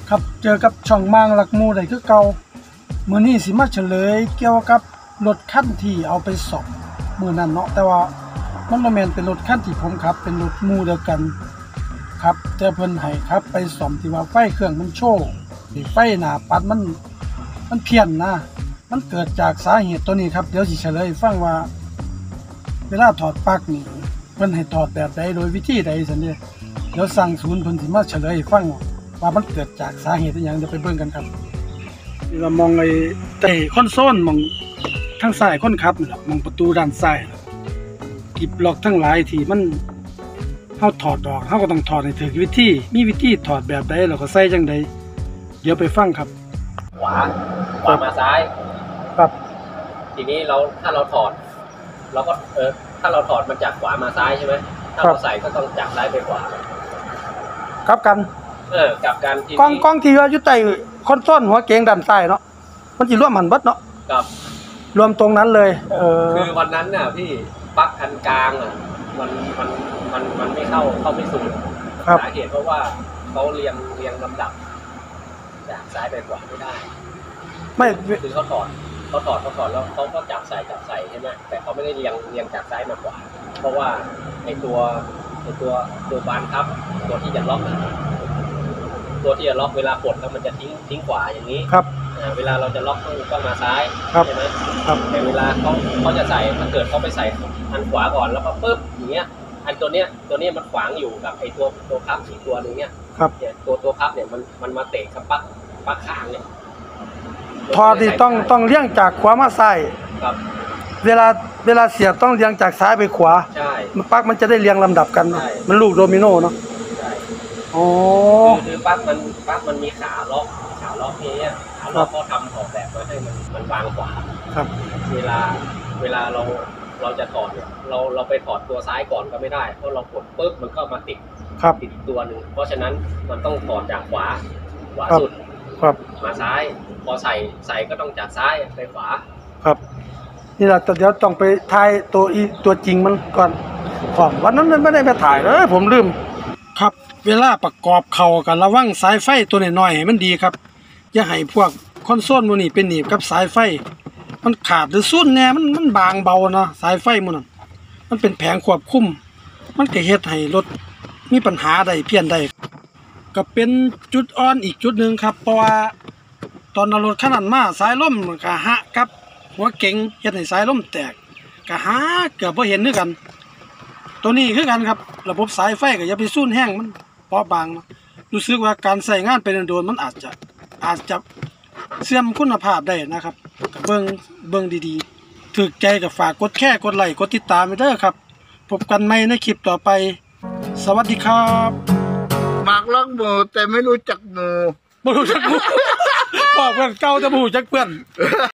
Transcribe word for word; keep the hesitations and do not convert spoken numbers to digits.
ครับเจอกับช่องมางหลักมูได้คือเก่ามื้อนี้สิมาเฉลยเกี่ยวกับรถคันที่เอาไปซ่อมมื้อนั้นเนาะแต่ว่ามันบ่แม่นเป็นรถคันที่ผมขับเป็นรถหมู่เดียวกันครับแต่เพิ่นให้ครับไปซ่อมที่ว่าไฟเครื่องมันโชว์ที่ไฟหน้าปัดมันมันเพี้ยนนะมันเกิดจากสาเหตุตัวนี้ครับเดี๋ยวสิเฉลยฟังว่าเวลาถอดปลั๊กนี่เพิ่นให้ถอดแบบใดโดยวิธีใดซั่นเด้เดี๋ยวสั่งศูนย์เพิ่นสิมาเฉลยให้ฟังว่ามันเกิดจากสาเหตุอิหยังเดี๋ยวไปเบิ่งกันครับนี่เรามองไอ้ใต้คอนโซลมองทางซ้ายคนขับนี่ล่ะมองประตูด้านซ้ายกิบล็อกทั้งหลายที่มันเฮาถอดออกเฮาก็ต้องถอดให้ถูกวิธีมีวิธีถอดแบบใดแล้วก็ใส่จังไดเดี๋ยวไปฟังครับขวาขวามาซ้ายครับทีนี้เราถ้าเราถอดเราก็เออถ้าเราถอดมันจากขวามาซ้ายใช่ไหมถ้าเราใส่ก็ต้องจากซ้ายไปขวาครับกันเออกลับกันทีนี้กล้องกล้องที่อยู่ใต้คอนโซลหัวเก๋งด้านซ้ายเนาะมันสิรวมหันเบิดเนาะครับรวมตรงนั้นเลยเออคือวันนั้นน่ะพี่ปลั๊กอันกลางอ่ะมันมันมันมันไม่เข้าเข้าไม่สู่สาเหตุเพราะว่าเขาเรียงเรียงลำดับจากซ้ายไปขวาไม่ได้ไม่คือเขาถอดเขาถอดเขาถอดแล้วเขาก็จับใส่จับใส่ใช่ไหมแต่เขาไม่ได้เรียงเรียงจากซ้ายมาขวาเพราะว่าไอ้ตัวไอ้ตัวตัวบานทับตัวที่จะล็อกตัวที่จะล็อกเวลากดแล้วมันจะทิ้งทิ้งขวาอย่างนี้ครับเวลาเราจะล็อกต้องต้องมาซ้ายใช่ไหมครับแต่เวลาเขาเขาจะใส่ถ้าเกิดเขาไปใส่อันขวาก่อนแล้วก็ปึ๊บอย่างเงี้ยอันตัวเนี้ยตัวเนี้ยมันขวางอยู่กับไอ้ตัวตัวพับอีกตัวนึงเนี้ยเนี่ยตัวตัวพับเนี่ยมันมันมาเตะกับปลั๊กปลั๊กข้างเนี่ยพอที่ต้องต้องเลี้ยงจากขวามาซ้ายครับเวลาเวลาเสียบต้องเลี้ยงจากซ้ายไปขวาใช่มันปลั๊กมันจะได้เรียงลำดับกันมันลูกโดมิโนเนาะใช่โอ้คือปลั๊กมันปลั๊กมันมีขาล็อกขาล็อกนี้ขาล็อกเขาทำออกแบบมาให้มันมันวางขวาครับเวลาเวลาเราเราจะถอดเนี่ยเราเราไปถอดตัวซ้ายก่อนก็ไม่ได้เพราะเรากดปุ๊บมันก็มาติดติดตัวหนึ่งเพราะฉะนั้นมันต้องถอดจากขวาขวาสุดครับมาซ้ายพอใส่ใส่ก็ต้องจากซ้ายไปขวาครับนี่แหละแต่เดี๋ยวต้องไปถ่ายตัวอีตัวจริงมันก่อนผมวันนั้นไม่ได้ไปถ่ายเลยผมลืมครับเวลาประกอบเข้ากันระวังสายไฟตัวน้อยๆให้มันดีครับอย่าให้พวกคอนโซลมื้อนี้เป็นหนีบกับสายไฟมันขาดหรือซุ่นแน่มันมันบางเบานะสายไฟมื้อนั้นมันเป็นแผงควบคุมมันก็เฮ็ดให้รถมีปัญหาได้เพี้ยนได้ก็เป็นจุดอ่อนอีกจุดนึงครับเพราะว่าตอนรถคันนั้นมาสายลมก็หะกับหัวเก๋งเฮ็ดให้สายลมแตกก็หาเกือบบ่เห็นคือกันตัวนี้คือกันครับระบบสายไฟก็อย่าไปซุ่นแห้งมันเปราะบางรู้สึกว่าการใช้งานไปโดนๆมันอาจจะอาจจะเสื่อมคุณภาพได้นะครับเบิ่งเบิ่งดีๆถูกใจก็ฝากกดแชร์กดไลค์กดติดตามไปเด้อครับพบกันใหม่ในคลิปต่อไปสวัสดีครับมากรักหมูแต่ไม่รู้จักหมูบ่รู้จักหมูบอกเพื่อนเก่าจะบ่รู้จักเพื่อน